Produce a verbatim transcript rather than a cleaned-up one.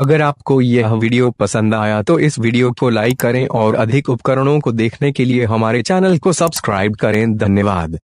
अगर आपको यह वीडियो पसंद आया तो इस वीडियो को लाइक करें और अधिक उपकरणों को देखने के लिए हमारे चैनल को सब्सक्राइब करें। धन्यवाद।